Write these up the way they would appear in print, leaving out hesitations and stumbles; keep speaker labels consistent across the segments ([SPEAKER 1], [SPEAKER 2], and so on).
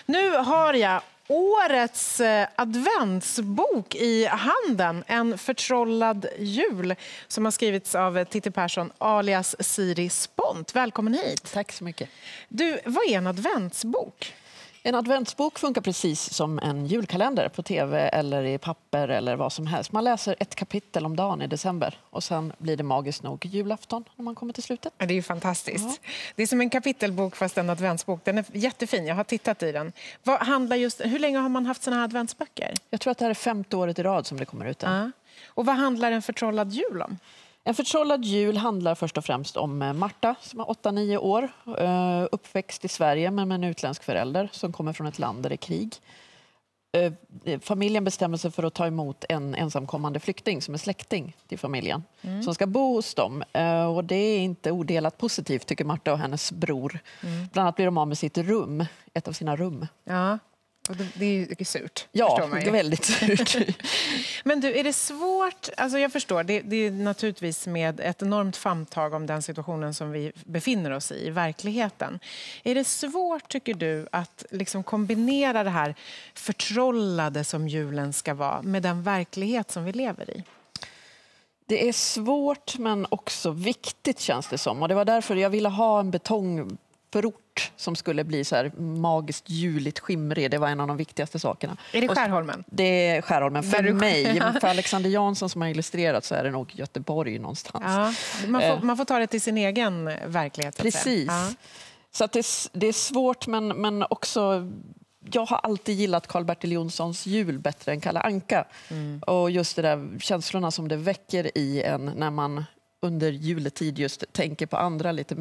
[SPEAKER 1] Nu har jag årets adventsbok i handen. En förtrollad jul som har skrivits av Titti Persson alias Siri Spont. Välkommen hit.
[SPEAKER 2] Tack så mycket.
[SPEAKER 1] Du, vad är en adventsbok?
[SPEAKER 2] En adventsbok funkar precis som en julkalender på tv eller i papper eller vad som helst. Man läser ett kapitel om dagen i december och sen blir det magiskt nog julafton när man kommer till slutet.
[SPEAKER 1] Det är ju fantastiskt. Ja. Det är som en kapitelbok fast en adventsbok. Den är jättefin, jag har tittat i den. Hur länge har man haft såna här adventsböcker?
[SPEAKER 2] Jag tror att det här är 5:e året i rad som det kommer ut.
[SPEAKER 1] Ja. Och vad handlar en förtrollad jul om?
[SPEAKER 2] En förtrollad jul handlar först och främst om Marta som har 8-9 år. Uppväxt i Sverige men med en utländsk förälder som kommer från ett land där det är krig. Familjen bestämmer sig för att ta emot en ensamkommande flykting som är släkting till familjen. Som ska bo hos dem. Och det är inte odelat positivt tycker Marta och hennes bror. Bland annat blir de av med sitt rum, ett av sina rum.
[SPEAKER 1] Ja. Och det är ju surt.
[SPEAKER 2] Ja, det är väldigt surt.
[SPEAKER 1] Men du, är det svårt? Alltså jag förstår, det är naturligtvis med ett enormt famntag om den situationen som vi befinner oss i verkligheten. Är det svårt, tycker du, att liksom kombinera det här förtrollade som julen ska vara med den verklighet som vi lever i?
[SPEAKER 2] Det är svårt men också viktigt känns det som. Och det var därför jag ville ha en betongförort som skulle bli så här magiskt juligt skimrig. Det var en av de viktigaste sakerna.
[SPEAKER 1] Är det Skärholmen?
[SPEAKER 2] Det är Skärholmen för mig. För Alexander Jansson som har illustrerat så är det nog Göteborg någonstans.
[SPEAKER 1] Ja, man får ta det till sin egen verklighet.
[SPEAKER 2] Precis. Ja. Så att det är svårt men också... Jag har alltid gillat Karl-Bertil Jonssons jul bättre än Kalle Anka. Och just det där känslorna som det väcker i en när man under juletid just tänker på andra lite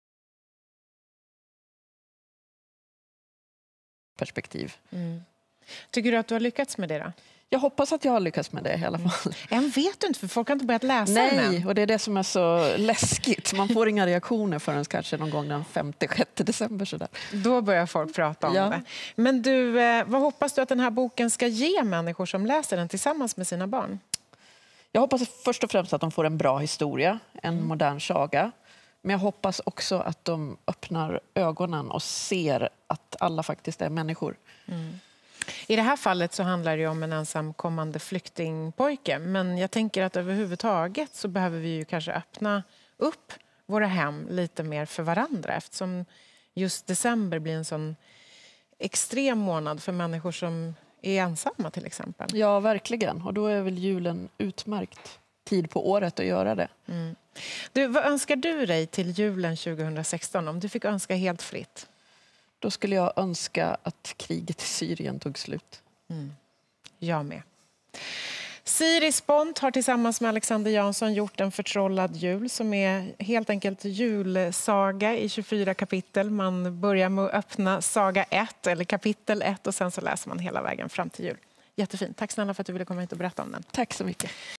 [SPEAKER 2] perspektiv.
[SPEAKER 1] Tycker du att du har lyckats med det då?
[SPEAKER 2] Jag hoppas att jag har lyckats med det i alla fall.
[SPEAKER 1] Än vet du inte, för folk har inte börjat läsa den än.
[SPEAKER 2] Nej, och det är det som är så läskigt. Man får inga reaktioner förrän kanske någon gång den 5-6 december. Sådär.
[SPEAKER 1] Då börjar folk prata om det. Men du, vad hoppas du att den här boken ska ge människor som läser den tillsammans med sina barn?
[SPEAKER 2] Jag hoppas först och främst att de får en bra historia, en modern saga. Men jag hoppas också att de öppnar ögonen och ser att alla faktiskt är människor.
[SPEAKER 1] I det här fallet så handlar det om en ensamkommande flyktingpojke. Men jag tänker att överhuvudtaget så behöver vi ju kanske öppna upp våra hem lite mer för varandra. Eftersom just december blir en sån extrem månad för människor som är ensamma till exempel.
[SPEAKER 2] Ja, verkligen. Och då är väl julen utmärkt tid på året att göra det.
[SPEAKER 1] Du, vad önskar du dig till julen 2016 om du fick önska helt fritt?
[SPEAKER 2] Då skulle jag önska att kriget i Syrien tog slut.
[SPEAKER 1] Jag med. Siri Spont har tillsammans med Alexander Jansson gjort en förtrollad jul som är helt enkelt julsaga i 24 kapitel. Man börjar med att öppna saga 1 eller kapitel 1 och sen så läser man hela vägen fram till jul. Jättefint. Tack snälla för att du ville komma hit och berätta om den.
[SPEAKER 2] Tack så mycket.